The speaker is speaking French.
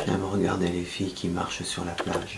J'aime regarder les filles qui marchent sur la plage.